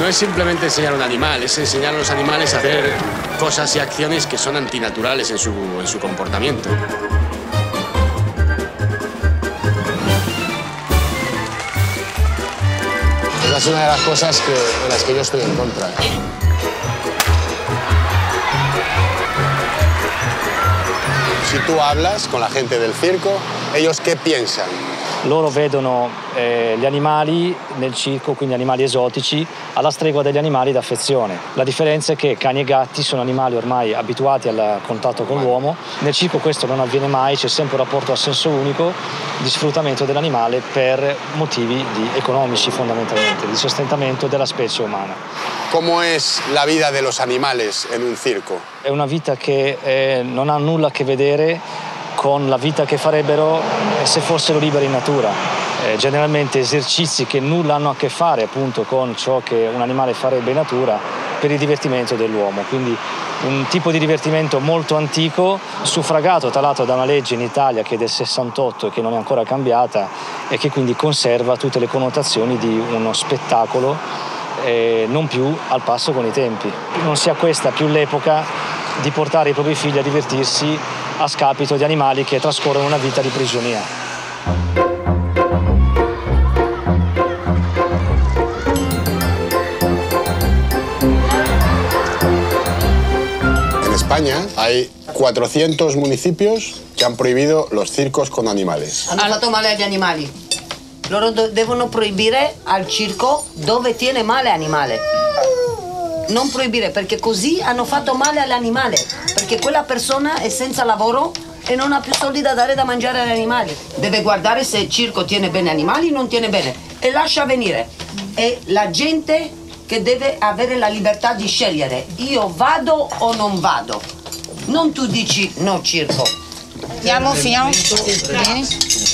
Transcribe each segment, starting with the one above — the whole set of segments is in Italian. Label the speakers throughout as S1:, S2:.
S1: No es simplemente enseñar a un animal, es enseñar a los animales a hacer cosas y acciones que son antinaturales en su comportamiento. Esa es una de las cosas de las que yo estoy en contra. Si tú hablas con la gente del circo, ¿ellos qué piensan?
S2: Loro vedono gli animali nel circo, quindi animali esotici, alla stregua degli animali d'affezione. La differenza è che cani e gatti sono animali ormai abituati al contatto con l'uomo. Nel circo questo non avviene mai, c'è sempre un rapporto a senso unico di sfruttamento dell'animale per motivi economici fondamentalmente, di sostentamento della specie umana.
S1: ¿Cómo es la vida de los animales en un circo?
S2: È una vita che non ha nulla a che vedere con la vita che farebbero se fossero liberi in natura. Generalmente esercizi che nulla hanno a che fare appunto con ciò che un animale farebbe in natura per il divertimento dell'uomo. Quindi un tipo di divertimento molto antico, suffragato tra l'altro da una legge in Italia che è del 68 e che non è ancora cambiata e che quindi conserva tutte le connotazioni di uno spettacolo non più al passo con i tempi. Non sia questa più l'epoca di portare i propri figli a divertirsi a scapito di animali che trascorrono una vita di prigionia.
S1: En España hay 400 municipios que han prohibido los circos con animales.
S3: Hanno fatto male agli animali. Loro devono proibire al circo dove tiene male animale. Non proibire, perché così hanno fatto male all'animale, perché quella persona è senza lavoro e non ha più soldi da dare da mangiare agli animali. Deve guardare se il circo tiene bene animali o non tiene bene e lascia venire. È la gente che deve avere la libertà di scegliere. Io vado o non vado. Non tu dici no circo.
S4: Andiamo, finiamo? Vieni.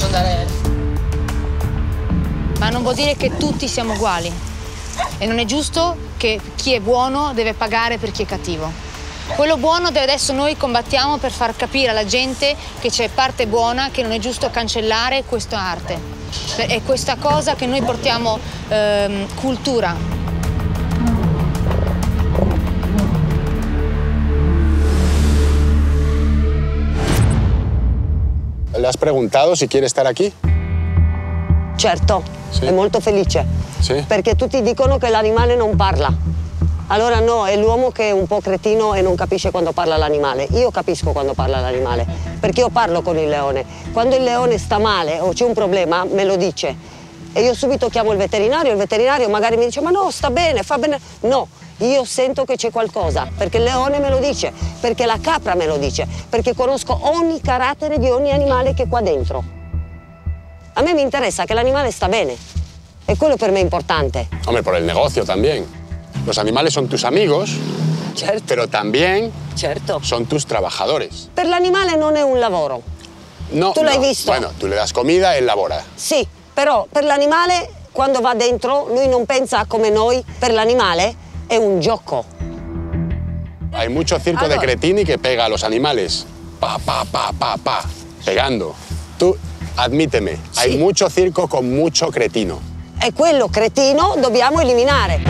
S4: Ma non vuol dire che tutti siamo uguali. E non è giusto che chi è buono deve pagare per chi è cattivo. Quello buono adesso noi combattiamo per far capire alla gente che c'è parte buona, che non è giusto cancellare questa arte. È questa cosa che noi portiamo cultura.
S1: ¿Le has preguntado si quiere estar aquí?
S5: Certo,
S1: sì.
S5: È molto felice,
S1: sì.
S5: Perché tutti dicono che l'animale non parla. Allora no, è l'uomo che è un po' cretino e non capisce quando parla l'animale. Io capisco quando parla l'animale, perché io parlo con il leone. Quando il leone sta male o c'è un problema, me lo dice. E io subito chiamo il veterinario magari mi dice ma no, sta bene, fa bene. No, io sento che c'è qualcosa, perché il leone me lo dice, perché la capra me lo dice, perché conosco ogni carattere di ogni animale che è qua dentro. A me mi interessa que el animal sta bene. E quello per me è importante.
S1: Hombre, por el negocio también. Los animales son tus amigos,
S5: certo.
S1: Pero también
S5: certo.
S1: Son tus trabajadores.
S5: Per l'animale non è un lavoro.
S1: No,
S5: tu l'hai
S1: no.
S5: visto?
S1: Bueno, tu le das comida e lavora.
S5: Sì, però per l'animale, quando va dentro, lui non pensa come noi. Per l'animale è un gioco.
S1: Hay mucho circo de cretini que pega a los animales. Pa, pa, pa, pa, pa. Pegando. Tú, admíteme,
S5: sì.
S1: Hay mucho circo con mucho cretino.
S5: E quello cretino dobbiamo eliminare.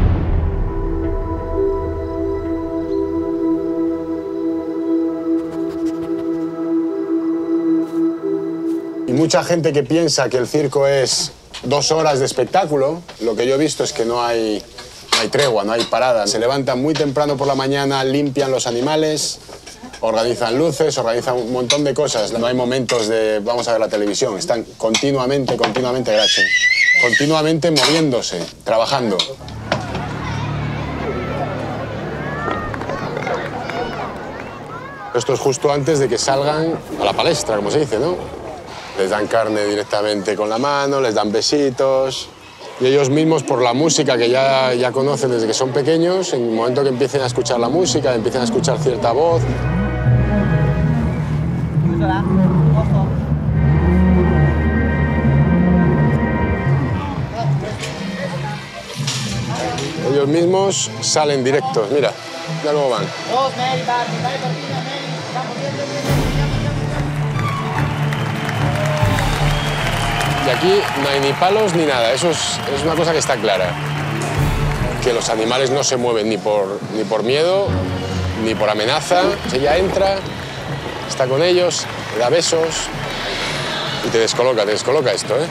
S1: Y mucha gente que piensa que el circo es 2 horas de espectáculo, lo que yo he visto es que no hay tregua, no hay parada. Se levantan muy temprano por la mañana, limpian los animales, organizan luces, organizan un montón de cosas. No hay momentos de vamos a ver la televisión, están continuamente, gracias, continuamente moviéndose, trabajando. Esto es justo antes de que salgan a la palestra, como se dice, ¿no? Les dan carne directamente con la mano, les dan besitos. Y ellos mismos, por la música que ya conocen desde que son pequeños, en el momento que empiecen a escuchar la música, empiecen a escuchar cierta voz. Ellos mismos salen directos, mira, ya luego van. Y aquí no hay ni palos ni nada, eso es una cosa que está clara. que los animales no se mueven ni por miedo, ni por amenaza. Ella entra, está con ellos, le da besos y te descoloca esto, ¿eh?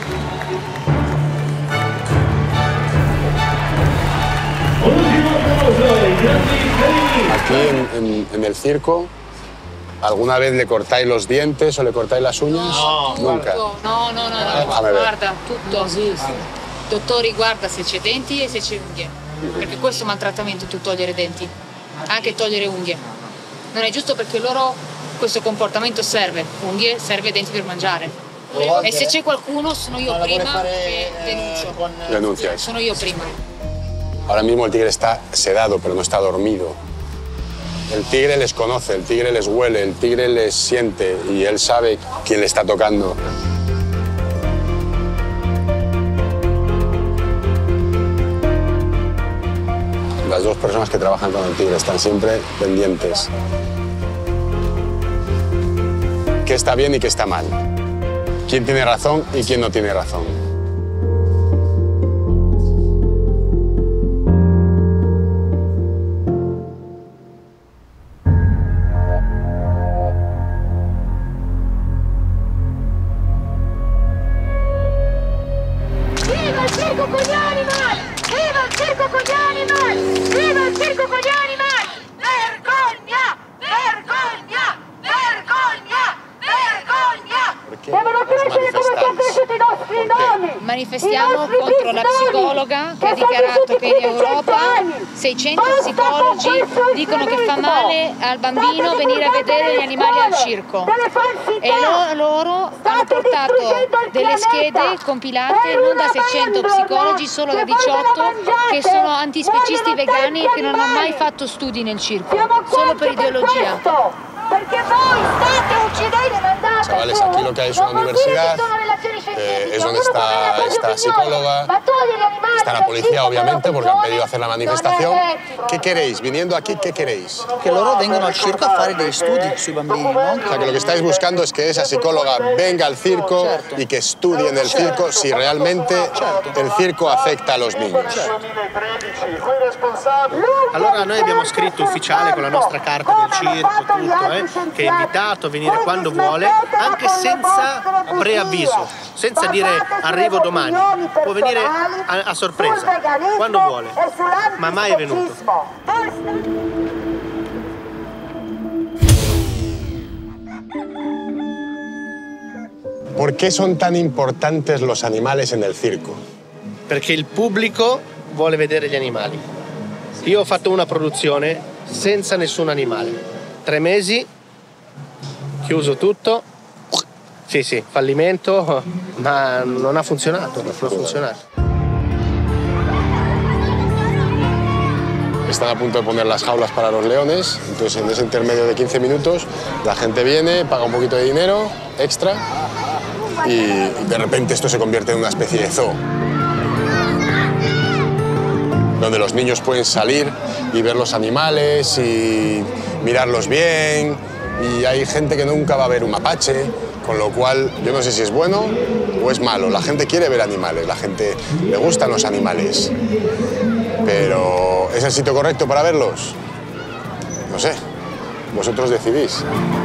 S1: Aquí en el circo, ¿alguna vez le cortáis los dientes o le cortáis las uñas?
S4: No,
S1: Nunca.
S4: No,
S1: Fammi vedere.
S4: guarda, tutto. Dottori, guarda se c'è denti e se c'è unghie. Perché questo è maltrattamento, tu togliere denti, anche togliere unghie. Non è giusto perché loro questo comportamento serve, unghie, serve denti per mangiare. E se c'è qualcuno sono io prima che denuncio.
S1: Denuncias.
S4: Sono io prima.
S1: Ahora mismo el tigre está sedado, pero no está dormido. El tigre les conoce, el tigre les huele, el tigre les siente y él sabe quién le está tocando. Las dos personas que trabajan con el tigre están siempre pendientes. ¿Qué está bien y qué está mal? ¿Quién tiene razón y quién no tiene razón?
S6: Viva il circo con gli animali! Viva il circo con gli animali! Viva il circo con gli animali! Vergogna! Vergogna! Vergogna! Vergogna! Devono crescere come sono cresciuti i nostri nonni!
S4: Manifestiamo contro la psicologa che ha dichiarato che in Europa 600 psicologi dicono che fa male al bambino venire a vedere gli animali al circo. E loro hanno portato delle schede compilate non da 600 psicologi, solo da 18 che sono antispecisti vegani e che non hanno mai fatto studi nel circo, solo per ideologia.
S6: Perché voi state uccidendo, mandate.
S1: Chavales, aquí lo que hay es una universidad, es donde está esta psicóloga, está la policía obviamente porque han pedido hacer la manifestación. ¿Qué queréis? Viniendo aquí, ¿qué queréis?
S7: Che loro vengono al circo a fare degli studi sui bambini, no?
S1: O sea, que lo que estáis buscando es que esa psicóloga venga al circo y que estudie en el circo si realmente el circo afecta a los niños.
S7: Allora noi abbiamo scritto ufficiale con la nostra carta del circo, tutto, che è invitato a venire quando vuole, anche senza preavviso, senza dire arrivo domani. Può venire a sorpresa, quando vuole, ma mai è venuto.
S1: ¿Por qué son tan importantes los animales en el circo?
S7: Perché il pubblico vuole vedere gli animali. Io ho fatto una produzione senza nessun animale. 3 mesi, chiuso tutto. Sì, fallimento, ma non ha funzionato, non ha funzionato.
S1: Están a punto de poner las jaulas para los leones, entonces en ese intermedio de 15 minutos la gente viene, paga un poquito de dinero extra y de repente esto se convierte en una especie de zoo, donde los niños pueden salir y ver los animales y mirarlos bien, y hay gente que nunca va a ver un mapache, con lo cual yo no sé si es bueno o es malo. La gente quiere ver animales, la gente le gustan los animales, pero ¿es el sitio correcto para verlos? No sé, vosotros decidís.